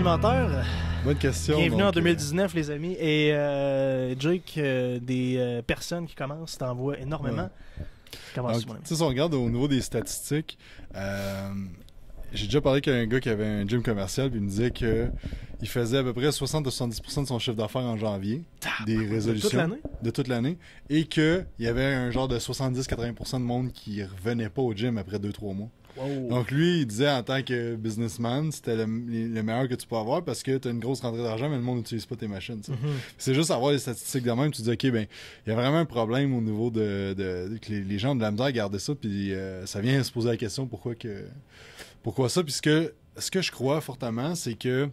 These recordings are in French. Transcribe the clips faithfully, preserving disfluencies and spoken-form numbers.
supplémentaire. Bonne question. Bienvenue donc, en deux mille dix-neuf, euh... les amis. Et euh, Jake, euh, des euh, personnes qui commencent, t'en vois énormément. Ouais. Commence, donc, si on regarde au niveau des statistiques, euh, j'ai déjà parlé avec un gars qui avait un gym commercial, puis il me disait que il faisait à peu près soixante à soixante-dix pour cent de son chiffre d'affaires en janvier, ah, des résolutions de toute l'année, de toute l'année, et qu'il y avait un genre de soixante-dix à quatre-vingts pour cent de monde qui revenait pas au gym après deux trois mois. Wow. Donc lui, il disait en tant que businessman, c'était le, le meilleur que tu peux avoir parce que tu as une grosse rentrée d'argent, mais le monde n'utilise pas tes machines. Mm-hmm. C'est juste avoir les statistiques de même, tu te dis, OK, ben il y a vraiment un problème au niveau de, de, de que les, les gens ont de la misère à garder ça, puis euh, ça vient se poser la question pourquoi que pourquoi ça, puis ce que, ce que je crois fortement, c'est que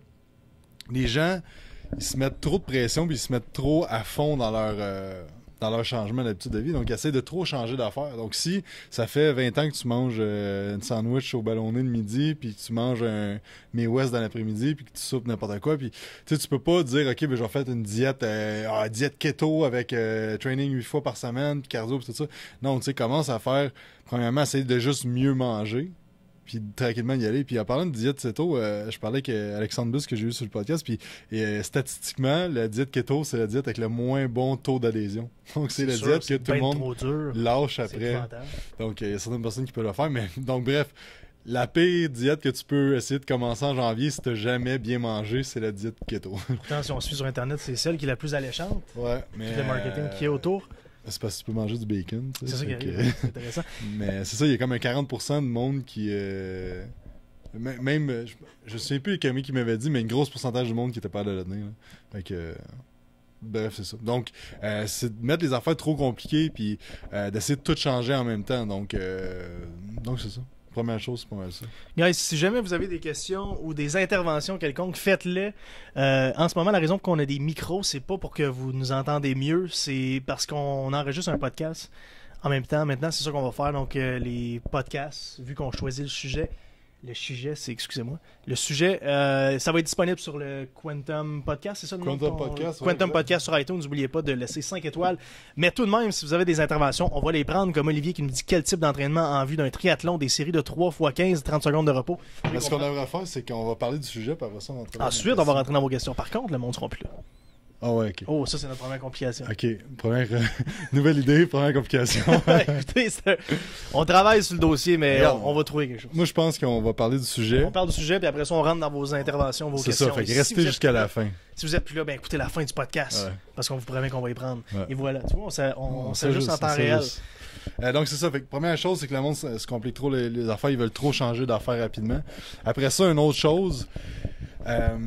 les gens, ils se mettent trop de pression, puis ils se mettent trop à fond dans leur... Euh, dans leur changement d'habitude de vie, donc ils essaient de trop changer d'affaires. Donc si ça fait vingt ans que tu manges euh, une sandwich au ballonné le midi, puis tu manges un May West dans l'après-midi, puis que tu soupes n'importe quoi, puis tu sais, tu peux pas dire, OK, ben je vais faire une diète euh, ah, diète keto avec euh, training huit fois par semaine, puis cardio, puis tout ça. Non, tu sais, commence à faire, premièrement, essayer de juste mieux manger, puis tranquillement y aller. Puis en parlant de diète keto, euh, je parlais avec Alexandre Bus que j'ai eu sur le podcast, puis et, euh, statistiquement, la diète keto, c'est la diète avec le moins bon taux d'adhésion. Donc c'est, c'est la sûr, diète que tout le monde lâche après. Donc il y a certaines personnes qui peuvent le faire, mais donc bref, la pire diète que tu peux essayer de commencer en janvier si t'as jamais bien mangé, c'est la diète keto. Pourtant, si on suit sur Internet, c'est celle qui est la plus alléchante. Ouais, mais... Puis le marketing euh... qui est autour. C'est parce que tu peux manger du bacon. C'est ça qui arrive, que... c'est intéressant. Mais c'est ça, il y a comme un quarante pour cent de monde qui... Euh... Même, je, je sais plus combien qui m'avait dit, mais une grosse pourcentage du monde qui était pas de le tenir. Fait que... Euh... Bref, c'est ça. Donc, euh, c'est de mettre les affaires trop compliquées puis euh, d'essayer de tout changer en même temps. Donc, euh... donc c'est ça. Première chose, c'est pas mal ça. Guys, si jamais vous avez des questions ou des interventions quelconques, faites-les. Euh, en ce moment, la raison pour qu'on a des micros, c'est pas pour que vous nous entendez mieux, c'est parce qu'on enregistre un podcast en même temps. Maintenant, c'est ça qu'on va faire. Donc, euh, les podcasts, vu qu'on choisit le sujet, le sujet, c'est, excusez-moi, le sujet, euh, ça va être disponible sur le Quantum Podcast, c'est ça le nom? Quantum Podcast. Quantum ouais, Podcast sur iTunes, n'oubliez pas de laisser cinq étoiles. Mais tout de même, si vous avez des interventions, on va les prendre, comme Olivier qui nous dit quel type d'entraînement en vue d'un triathlon, des séries de trois fois quinze, trente secondes de repos. Mais ce qu'on devrait faire, c'est qu'on va parler du sujet, puis après ça, on va Ensuite, on va rentrer dans vos questions. Par contre, le monde ne sera plus là. Ah ouais, ok. Oh, ça, c'est notre première complication. Ok, première euh, nouvelle idée, première complication. Écoutez, c'est... on travaille sur le dossier, mais Regarde, on, on va trouver quelque chose. Moi, je pense qu'on va parler du sujet. On parle du sujet, puis après ça, on rentre dans vos interventions, vos c'est questions. C'est ça, fait que restez si jusqu'à la fin. Si vous êtes plus là, ben écoutez la fin du podcast, ouais. Parce qu'on vous promet qu'on va y prendre. Ouais. Et voilà, tu vois, on, on, on, on s'ajuste en temps réel. Euh, donc c'est ça, fait que première chose, c'est que le monde se, se complique trop les, les affaires, ils veulent trop changer d'affaires rapidement. Après ça, une autre chose, euh,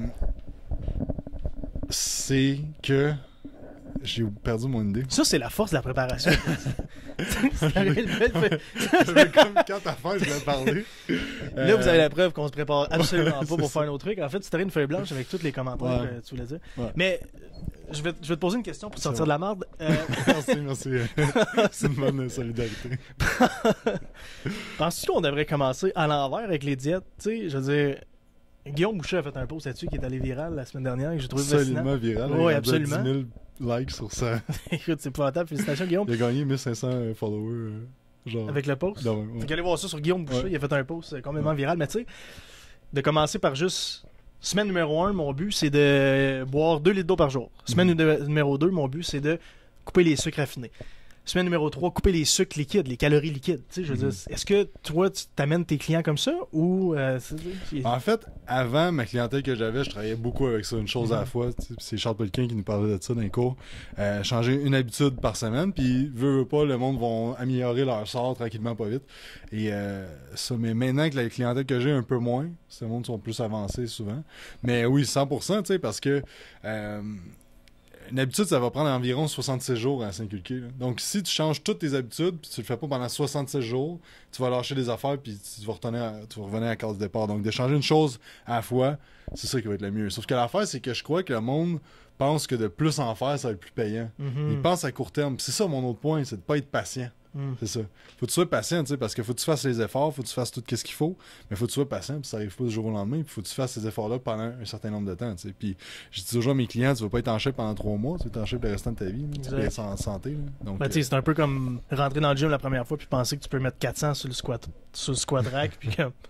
c'est que j'ai perdu mon idée. Ça, c'est la force de la préparation. C'est comme quand t'as faim, je voulais parler. Là, euh... vous avez la preuve qu'on se prépare absolument pas pour faire un autre truc. En fait, tu t'aurais une feuille blanche avec tous les commentaires ouais. que tu voulais dire. Ouais. Mais je vais, je vais te poser une question pour sortir de la merde. Euh... merci, merci. C'est une bonne solidarité. Penses-tu qu'on devrait commencer à l'envers avec les diètes? Tu sais, je veux dire... Guillaume Boucher a fait un post là-dessus qui est allé viral la semaine dernière que j'ai trouvé absolument fascinant. viral. Oui, absolument. dix mille likes sur ça. Écoute, c'est épouvantable. Félicitations, Guillaume. Il a gagné mille cinq cents followers. Euh, genre... Avec le post. Non, ouais. Fait qu'allez voir ça sur Guillaume Boucher. Ouais. Il a fait un post complètement ouais. viral. Mais tu sais, de commencer par juste... Semaine numéro un, mon but, c'est de boire deux litres d'eau par jour. Semaine mm-hmm. numéro deux, mon but, c'est de couper les sucres raffinés. Semaine numéro trois, couper les sucres liquides, les calories liquides. Tu sais, je veux mm. dire, est-ce que toi, tu t'amènes tes clients comme ça ou... Euh, c'est... En fait, avant, ma clientèle que j'avais, je travaillais beaucoup avec ça, une chose mm. à la fois. Tu sais, c'est Charles Pellequin qui nous parlait de ça dans les cours. Euh, changer une habitude par semaine, puis veut, veut pas, le monde va améliorer leur sort tranquillement, pas vite. Et euh, ça, mais maintenant que la clientèle que j'ai un peu moins, ces mondes sont plus avancés souvent. Mais oui, cent pour cent, tu sais, parce que... Euh, une habitude, ça va prendre environ soixante-six jours à s'inculquer. Là. Donc, si tu changes toutes tes habitudes, puis tu le fais pas pendant soixante-six jours, tu vas lâcher des affaires, puis tu vas, retourner à, tu vas revenir à la case de départ. Donc, de changer une chose à la fois, c'est ça qui va être le mieux. Sauf que l'affaire, c'est que je crois que le monde pense que de plus en faire, ça va être plus payant. Mm-hmm. Il pense à court terme. Puis c'est ça mon autre point, c'est de pas être patient. Mm. C'est ça. Faut que tu sois patient, tu sais, parce que faut que tu fasses les efforts, faut que tu fasses tout ce qu'il faut, mais faut que tu sois patient, puis ça arrive pas du jour au lendemain, puis faut que tu fasses ces efforts-là pendant un certain nombre de temps, tu sais. Puis je dis toujours à mes clients, tu vas pas être en shape pendant trois mois, tu vas être en shape le restant de ta vie, tu vas être en santé. Là. Donc, ben, euh... tu sais, c'est un peu comme rentrer dans le gym la première fois puis penser que tu peux mettre quatre cents sur le squat, sur le squat rack, puis comme...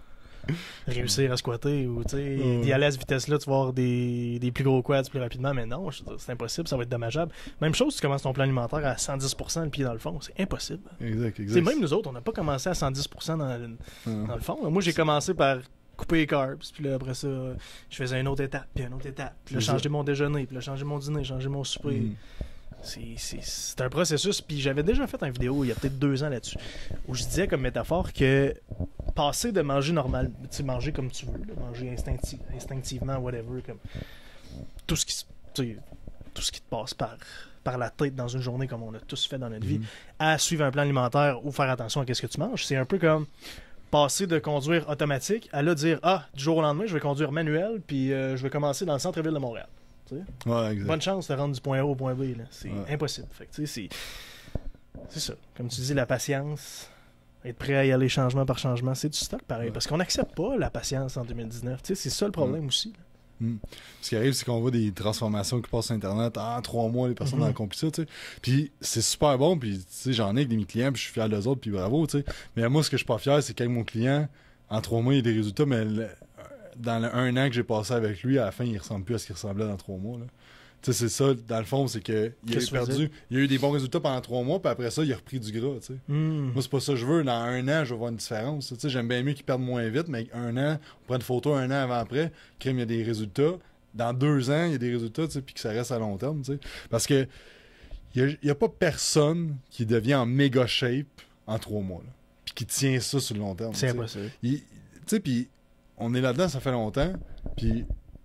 réussir à squatter ou tu sais, Mm. d'y aller à cette vitesse-là, tu vas avoir des, des plus gros quads plus rapidement, mais non, je- c'est impossible, ça va être dommageable. Même chose, tu commences ton plan alimentaire à cent dix pour cent le pied dans le fond, c'est impossible. Exact, C'est exact. même nous autres, on n'a pas commencé à cent dix pour cent dans, le- Ah. dans le fond. Moi, j'ai commencé par couper les carbs, puis là, après ça, je faisais une autre étape, puis une autre étape, puis là, C'est ça. changer mon déjeuner, puis là, changer mon dîner, changer mon souper. Mm. C'est- C'est c'est un processus, puis j'avais déjà fait une vidéo il y a peut-être deux ans là-dessus, où je disais comme métaphore que passer de manger normal, tu sais, manger comme tu veux, là, manger instincti- instinctivement, whatever, comme tout ce qui, se- tu sais, tout ce qui te passe par, par la tête dans une journée comme on a tous fait dans notre vie, Mhm. à suivre un plan alimentaire ou faire attention à ce que tu manges, c'est un peu comme passer de conduire automatique à là dire ah, du jour au lendemain, je vais conduire manuel, puis euh, je vais commencer dans le centre-ville de Montréal. Ouais, exact. Bonne chance de rendre du point A au point B. là. C'est Ouais. impossible. Fait que, tu sais, c'est... c'est ça. Comme tu dis, la patience, être prêt à y aller changement par changement, c'est du stock pareil. Ouais. Parce qu'on n'accepte pas la patience en deux mille dix-neuf. Tu sais, c'est ça le problème aussi. là. Mm. Ce qui arrive, c'est qu'on voit des transformations qui passent sur Internet. Ah, en trois mois, les personnes Mhm. ont accompli ça, tu sais. Puis c'est super bon, puis tu sais, j'en ai avec des mes clients, puis je suis fier d'eux autres, puis bravo, tu sais. Mais moi, ce que je suis pas fier, c'est qu'avec mon client, en trois mois, il y a des résultats, mais le- dans le un an que j'ai passé avec lui, à la fin, il ressemble plus à ce qu'il ressemblait dans trois mois, là. Tu sais, c'est ça, dans le fond, c'est que il a Qu'est-ce que tu veux perdu, il a eu des bons résultats pendant trois mois, puis après ça, il a repris du gras, tu sais. Hmm. Moi, c'est pas ça que je veux. Dans un an, je vais voir une différence. Tu sais, j'aime bien mieux qu'ils perdent moins vite, mais un an, on prend une photo un an avant-après, crime, il y a des résultats. Dans deux ans, il y a des résultats, tu sais, puis que ça reste à long terme, tu sais. Parce que il n'y a, a pas personne qui devient en méga shape en trois mois, là, puis qui tient ça sur le long terme. C'est tu sais. impossible. Il- Tu sais, puis on est là-dedans, ça fait longtemps, puis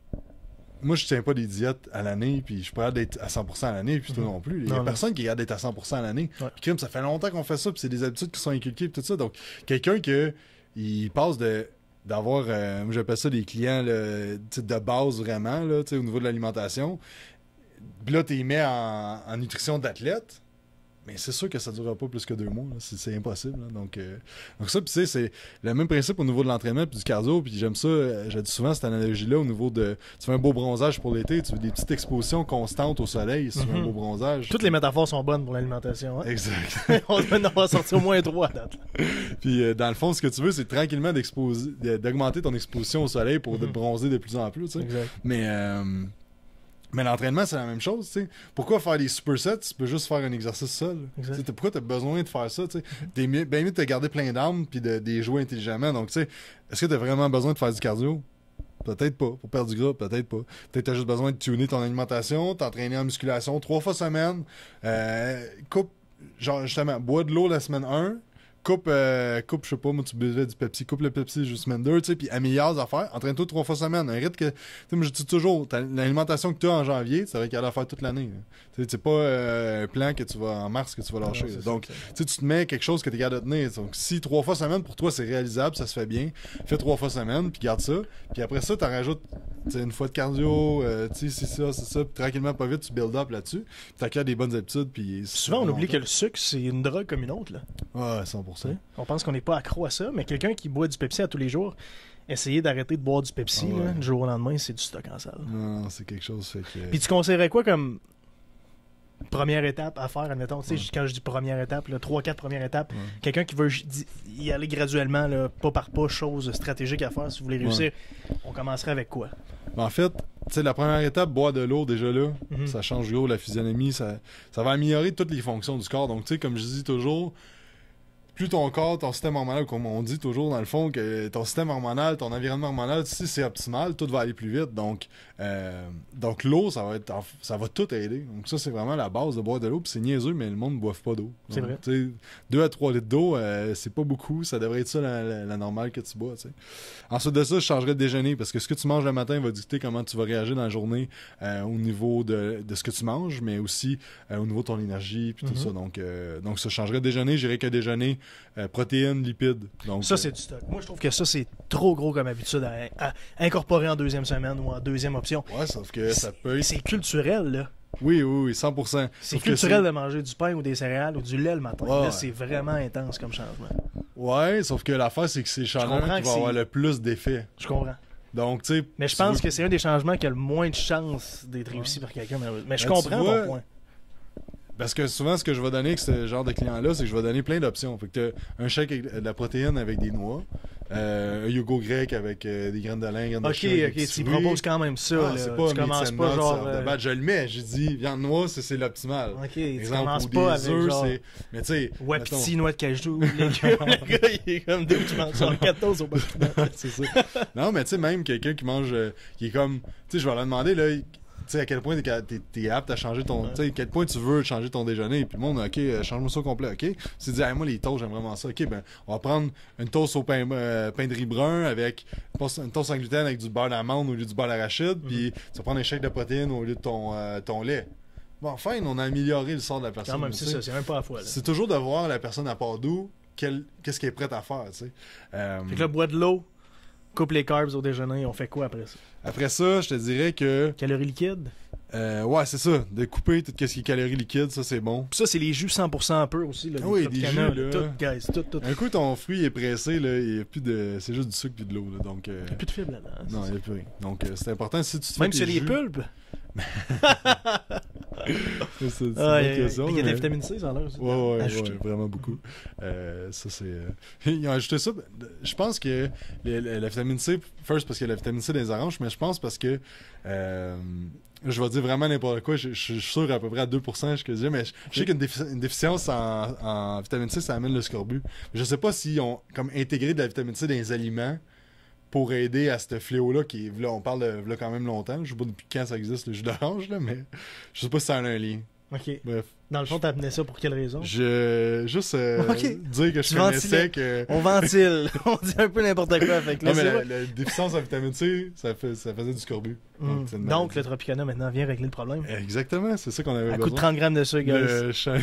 moi, je tiens pas des diètes à l'année, puis je suis pas capable d'être à cent pour cent à l'année, puis toi Mhm. non plus. Il y Non, a non. personne qui est capable d'être à cent pour cent à l'année. Ouais. Puis crime, ça fait longtemps qu'on fait ça, puis c'est des habitudes qui sont inculquées, puis tout ça. Donc, quelqu'un que il passe de d'avoir, euh, moi j'appelle ça des clients là, tu sais, de base vraiment, là, tu sais, au niveau de l'alimentation. Puis là, tu les mets en, en nutrition d'athlète. Mais c'est sûr que ça ne durera pas plus que deux mois. là. C'est, c'est impossible. là. Donc, euh, donc ça, puis tu sais, c'est le même principe au niveau de l'entraînement puis du cardio. Puis j'aime ça, euh, j'ai dit souvent cette analogie-là au niveau de... Tu fais un beau bronzage pour l'été, tu veux des petites expositions constantes au soleil si tu veux un Mhm. beau bronzage. Toutes les métaphores sont bonnes pour l'alimentation. Hein? Exact. On doit en avoir sorti au moins trois à date. là. Puis euh, dans le fond, ce que tu veux, c'est tranquillement d'exposer, de- d'augmenter ton exposition au soleil pour te Mhm. bronzer de plus en plus. tu sais. Exact. Mais, euh, mais l'entraînement, c'est la même chose. tu sais. Pourquoi faire des supersets? Tu peux juste faire un exercice seul. Exact. Tu sais, t'as- Pourquoi tu as besoin de faire ça? tu sais? T'es mieux, bien mieux de te garder plein d'armes puis de, de les jouer intelligemment. Donc, tu sais, est-ce que tu as vraiment besoin de faire du cardio? Peut-être pas. Pour perdre du gras, peut-être pas. Peut-être que tu as juste besoin de tuner ton alimentation, t'entraîner en musculation trois fois semaine. Euh, coupe, genre, justement, bois de l'eau la semaine un. Coupe, euh, coupe, je sais pas, moi, tu buvais du Pepsi, coupe le Pepsi juste semaine deux, tu sais, puis améliore les affaires. Entraîne-toi trois fois semaine. Un rythme que, tu sais, moi, je dis toujours, t'as- l'alimentation que tu as en janvier, ça va qu'elle à faire toute l'année. là. Tu sais, c'est pas euh, un plan que tu vas, en mars, que tu vas lâcher. Non, là. c'est Donc, ça, tu sais, tu te mets quelque chose que tu es capable de tenir. Donc, si trois fois semaine, pour toi, c'est réalisable, ça se fait bien, fais trois fois semaine, puis garde ça. Puis après ça, tu en rajoutes tu sais, une fois de cardio, euh, tu sais, c'est ça, c'est ça. Puis tranquillement, pas vite, tu build up là-dessus. Puis tu acquiers des bonnes habitudes. Puis Souvent, on oublie que le sucre, c'est une drogue comme une autre. Là. Ouais, cent pour cent. Tu sais, on pense qu'on n'est pas accro à ça, mais quelqu'un qui boit du Pepsi à tous les jours, essayer d'arrêter de boire du Pepsi Ah ouais. là, du jour au lendemain, c'est du stock en salle. Non, non, c'est quelque chose. Fait que... Puis tu conseillerais quoi comme première étape à faire, admettons, tu sais, Ouais. quand je dis première étape, là, trois, quatre premières étapes, Ouais. quelqu'un qui veut j- di- y aller graduellement, là, pas par pas, chose stratégique à faire, si vous voulez réussir, on commencerait avec quoi? Mais en fait, tu sais, la première étape, boire de l'eau, déjà là, Mhm. ça change gros la physionomie, ça, ça va améliorer toutes les fonctions du corps. Donc, tu sais, comme je dis toujours, plus ton corps, ton système hormonal, comme on dit toujours dans le fond, que ton système hormonal, ton environnement hormonal, si c'est optimal, tout va aller plus vite. Donc, euh, donc l'eau, ça va être, en- ça va tout aider. Donc ça, c'est vraiment la base de boire de l'eau. Puis c'est niaiseux, mais le monde ne boive pas d'eau. C'est Donc, vrai. tu sais, deux à trois litres d'eau, euh, c'est pas beaucoup. Ça devrait être ça la, la- la normale que tu bois. tu sais. Ensuite de ça, je changerais de déjeuner parce que ce que tu manges le matin va dicter comment tu vas réagir dans la journée euh, au niveau de, de ce que tu manges, mais aussi euh, au niveau de ton énergie puis tout Mhm. ça. Donc, euh, donc ça changerait de déjeuner. J'irais que déjeuner euh, protéines, lipides. Donc, Ça, euh, c'est du stock. Moi, je trouve que ça, c'est trop gros comme habitude à, à incorporer en deuxième semaine ou en deuxième option. Ouais, sauf que ça peut être... C'est culturel, là. Oui, oui, oui, cent pour cent. C'est Sauf que culturel de manger du pain ou des céréales ou du lait le matin. Ouais, Là, ouais. c'est vraiment intense comme changement. Ouais, sauf que l'affaire, c'est que c'est le changement comprends qui que va c'est- avoir le plus d'effet. Je comprends. Donc, tu sais... Mais je tu pense veux- que c'est un des changements qui a le moins de chances d'être réussi par quelqu'un, malheureusement. Mais je Ben, tu comprends vois, ton point. Parce que souvent, ce que je vais donner avec ce genre de client-là, c'est que je vais donner plein d'options. Fait que t'as un shake avec de la protéine avec des noix. euh, un yogourt grec avec euh, des graines de lin, graines de Ok, chia, ok, tu proposes quand même ça. Ah, là. c'est pas Tu commences mix and pas nuts, genre. sorte de euh, batch. Je le mets, j'ai dit, viande noire, c'est, c'est l'optimal. Ok, tu Exemple, commences ou pas des avec œufs, genre. c'est. Mais tu sais. Wapiti, mettons- noix de cajou, légumes. Le gars, il est comme deux, tu manges genre quatre toasts au bas. c'est ça. Non, mais tu sais, même quelqu'un qui mange, euh, qui est comme, tu sais, je vais leur demander, là, tu sais, à quel point t'es, t'es, t'es apte à changer ton, tu sais, à quel point tu veux changer ton déjeuner. Puis le monde, ok, euh, change-moi ça au complet, ok. Si tu dis, hey, moi, les toasts, j'aime vraiment ça, ok, ben, on va prendre une toast au pain, euh, pain de riz brun avec une toast sans gluten avec du beurre d'amande au lieu du beurre d'arachide, puis Mm-hmm. tu vas prendre un shake de protéines au lieu de ton, euh, ton lait. Bon, enfin, on a amélioré le sort de la personne. Quand même, tu c'est sais. ça, c'est même pas à la fois. Là. C'est toujours de voir la personne à part d'où, quel- qu'est-ce qu'elle est prête à faire, tu sais. Euh, Fait que là, bois de l'eau, coupe les carbs au déjeuner, on fait quoi après ça? Après ça, je te dirais que. Calories liquides? Euh, ouais, c'est ça. De couper tout ce qui est calories liquides, ça, c'est bon. Puis ça, c'est les jus cent pour cent pur aussi. Là, Ah oui, les des Tropicana, jus, là. Tout, guys, tout, tout. Un coup, ton fruit est pressé, là, il y a plus de. C'est juste du sucre puis de l'eau, là. Donc. euh, Il n'y a plus de fibres là-dedans. c'est Non, ça. il n'y a plus rien. Donc, euh, c'est important si tu te Même fais si tes c'est des jus- pulpes. C'est, c'est une Ah, bonne il y a- question, il y a de la mais- vitamine C, ça a l'air aussi. Ouais, ouais, Ajouté. ouais, vraiment beaucoup. Euh, ça, c'est. euh, Ils ont ajouté ça. Je pense que le- le- la vitamine C, first parce qu'il y a la vitamine C dans les oranges, mais je pense parce que. euh, je vais dire vraiment n'importe quoi. Je, je suis sûr à peu près à deux pour cent ce que je dis, mais je, je sais qu'une défi- une déficience en, en vitamine C, ça amène le scorbut. Je sais pas s'ils ont comme intégré de la vitamine C dans les aliments pour aider à ce fléau-là qui est. Là, on parle de là, quand même longtemps. Je sais pas depuis quand ça existe le jus d'orange, là, mais je sais pas si ça a un lien. Ok. Bref. Dans le fond, t'as amené ça pour quelle raison? Je. Juste euh, Ok. dire que je Tu connaissais ventilais. que. On ventile. On dit un peu n'importe quoi. Fait que Non, mais laissez-moi- la, la déficience en vitamine C, ça, fait, ça faisait du scorbut. Hum. c'est une Donc, maladie. le Tropicana maintenant vient régler le problème. Exactement, c'est ça qu'on avait À coup besoin. de trente grammes de sucre, guys. Le cha-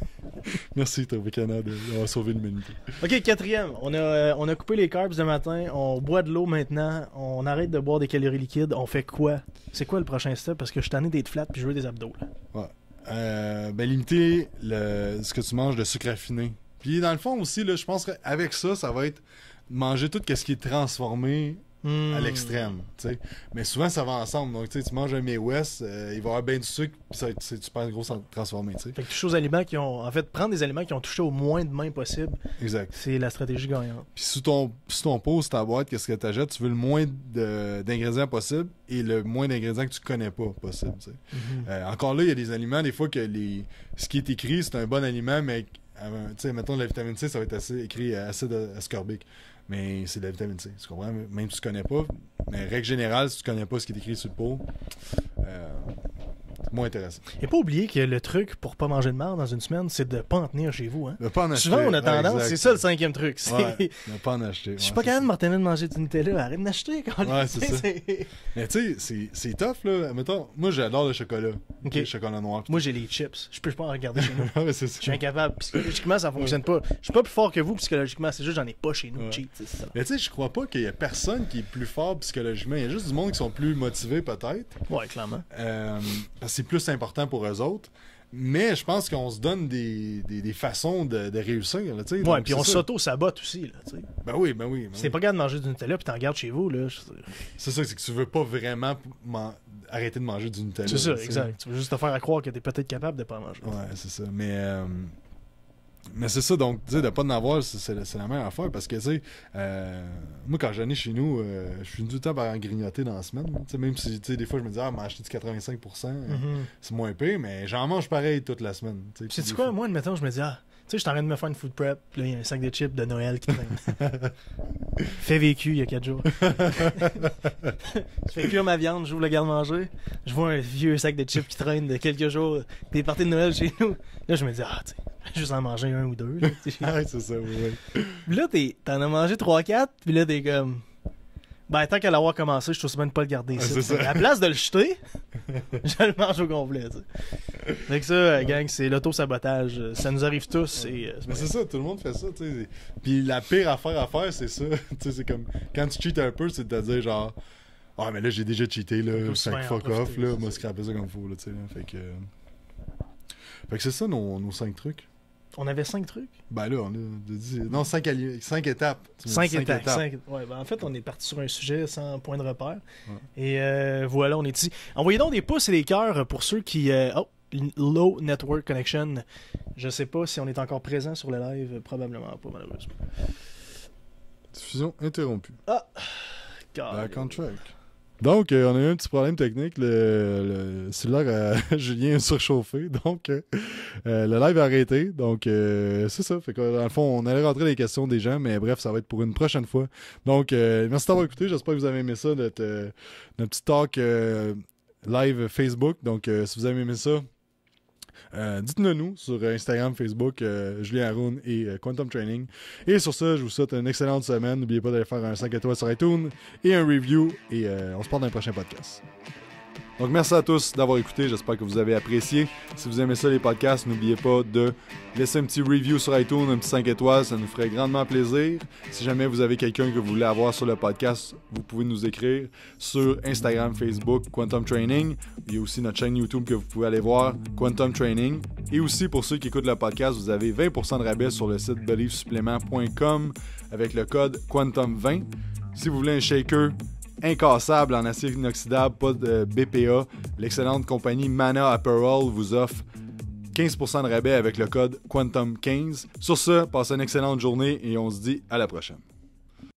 Merci, Tropicana, d'avoir sauvé l'humanité. Ok, quatrième. On a, euh, on a coupé les carbs le matin. On boit de l'eau maintenant. On arrête de boire des calories liquides. On fait quoi? C'est quoi le prochain step? Parce que je suis tanné d'être flat puis je veux des abdos. Là. Ouais. Euh, ben, limiter le, ce que tu manges de sucre raffiné. Puis, dans le fond aussi, là, je pense qu'avec ça, ça va être manger tout ce qui est transformé Hmm. à l'extrême, tu sais. Mais souvent, ça va ensemble. Donc, tu sais, tu manges un May West, euh, il va y avoir bien du sucre, puis ça va être c'est super gros transformé, tu sais. Fait que toucher aux aliments qui ont. En fait, prendre des aliments qui ont touché au moins de main possible, Exact. c'est la stratégie gagnante. Puis sous ton, sous ton pot, sur ta boîte, qu'est-ce que tu achètes, tu veux le moins de- d'ingrédients possible et le moins d'ingrédients que tu connais pas possible, tu sais. Mhm. Euh, encore là, il y a des aliments, des fois, que les ce qui est écrit, c'est un bon aliment, mais, euh, tu sais, mettons, la vitamine C, ça va être assez, écrit acide ascorbique. Mais c'est de la vitamine C, tu comprends? Même si tu connais pas. Mais règle générale, si tu connais pas ce qui est écrit sur le pot, euh, c'est moins intéressant. Et pas oublier que le truc pour pas manger de marde dans une semaine, c'est de pas en tenir chez vous. Hein. Ne pas en acheter. Souvent, on a Ouais, tendance, exact. c'est ça le cinquième truc. c'est- Ouais, ne pas en acheter. Je suis Ouais, pas c'est capable de me retenir de manger du Nutella. Arrête d'acheter quand Ouais, c'est ça. Mais tu sais, c'est- c'est tough, là. Mettons, moi, j'adore le chocolat. Ok. Le chocolat noir. Moi, j'ai les chips. Je peux pas en regarder chez nous. Ouais, c'est ça. Je suis incapable. Psychologiquement, ça fonctionne pas. Je suis pas plus fort que vous psychologiquement. C'est juste que j'en ai pas chez nous. Ouais. Cheat, c'est ça. Mais tu sais, je crois pas qu'il y a personne qui est plus fort psychologiquement. Il y a juste du monde qui sont plus motivés, peut-être. Ouais, clairement. Euh, parce que c'est plus important pour eux autres. Mais je pense qu'on se donne des, des, des façons de, de réussir. Là, tu sais. Ouais, Donc, puis c'est on ça. s'auto-sabote aussi. Là, tu sais. Ben oui, ben oui. Ben Si oui. t'es pas capable de manger du Nutella puis t'en gardes chez vous, là. je- C'est ça, c'est que tu veux pas vraiment man- arrêter de manger du Nutella. C'est ça, là, tu sais. exact. Tu veux juste te faire à croire que t'es peut-être capable de pas en manger. Ouais, c'est ça. Mais, euh, mais c'est ça, donc, tu sais, de pas en avoir, c'est, c'est, c'est la meilleure affaire parce que, tu sais, euh, moi, quand j'en ai chez nous, euh, je suis tout le temps par en grignoter dans la semaine. Tu sais, même si, tu sais, des fois, je me dis, ah, m'acheter du quatre-vingt-cinq pour cent, euh, Mhm. c'est moins pire, mais j'en mange pareil toute la semaine. Tu sais, Puis puis sais-tu des quoi, fois- moi, admettons, je me dis, ah, tu sais, je suis en train de me faire une food prep, puis là, il y a un sac de chips de Noël qui traîne. Fait vécu il y a quatre jours. Je fais cuire ma viande, j'ouvre le garde-manger, je vois un vieux sac de chips qui traîne de quelques jours, des parties de Noël chez nous. Là, je me dis, ah, tu sais, je vais juste en manger un ou deux. Là, tu sais. Ah, ouais, c'est ça, oui, oui. Puis là, t'es- t'en as mangé trois quatre, puis là, t'es comme. Ben, tant qu'à l'avoir commencé, je trouve bien de pas le garder. Ah, ça. c'est ça. À la place de le jeter, je le mange au complet. Tu sais. Fait que ça, euh, gang, c'est l'auto-sabotage. Ça nous arrive tous. Et, euh, Mais c'est ça, tout le monde fait ça, tu sais. Puis la pire affaire à faire, c'est ça. Tu sais, c'est comme, quand tu cheats un peu, c'est de te dire, genre, ah, mais là, j'ai déjà cheaté, là, Aussi fait que bien en fuck off, profiter, là, c'est moi, ça. scraper ça comme faut, là, tu sais. là. Fait que. euh, Fait que c'est ça, nos, nos cinq trucs. on avait cinq trucs. Ben là, on a dit. Non, cinq, alli- cinq étapes. Tu m'as dit Cinq, cinq étapes. cinq- Ouais, ben, en fait, on est parti sur un sujet sans point de repère. Ouais. Et euh, voilà, on est ici. Envoyez donc des pouces et des cœurs pour ceux qui. euh, Oh, low network connection. Je sais pas si on est encore présent sur le live. Probablement pas, malheureusement. Diffusion interrompue. Ah! Back on track. Donc, euh, on a eu un petit problème technique. Le, le cellulaire à Julien est surchauffé. Donc, euh, euh, le live a arrêté. Donc, euh, c'est ça. Fait que, dans le fond, on allait rentrer les questions des gens. Mais bref, ça va être pour une prochaine fois. Donc, euh, merci d'avoir écouté. J'espère que vous avez aimé ça, notre, euh, notre petit talk euh, live Facebook. Donc, euh, si vous avez aimé ça, Euh, dites-le nous sur Instagram, Facebook, euh, Julien Haroun et euh, Quantum Training. Et sur ça, je vous souhaite une excellente semaine. N'oubliez pas d'aller faire un cinq étoiles sur iTunes et un review. Et euh, on se parle dans un prochain podcast. Donc, merci à tous d'avoir écouté. J'espère que vous avez apprécié. Si vous aimez ça, les podcasts, n'oubliez pas de laisser un petit review sur iTunes, un petit cinq étoiles. Ça nous ferait grandement plaisir. Si jamais vous avez quelqu'un que vous voulez avoir sur le podcast, vous pouvez nous écrire sur Instagram, Facebook, Quantum Training. Il y a aussi notre chaîne YouTube que vous pouvez aller voir, Quantum Training. Et aussi, pour ceux qui écoutent le podcast, vous avez vingt pour cent de rabais sur le site believe supplement point com avec le code Quantum vingt. Si vous voulez un shaker incassable en acier inoxydable, pas de B P A, l'excellente compagnie Mana Apparel vous offre quinze pour cent de rabais avec le code Quantum quinze. Sur ce, passez une excellente journée et on se dit à la prochaine.